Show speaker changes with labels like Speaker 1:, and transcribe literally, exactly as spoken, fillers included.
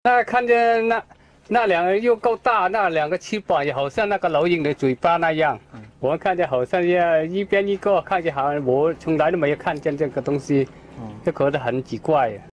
Speaker 1: 那看见那那两个又够大，那两个翅膀也好像那个老鹰的嘴巴那样。嗯、我们看见好像要一边一个，看见好像我从来都没有看见这个东西，嗯、就觉得很奇怪。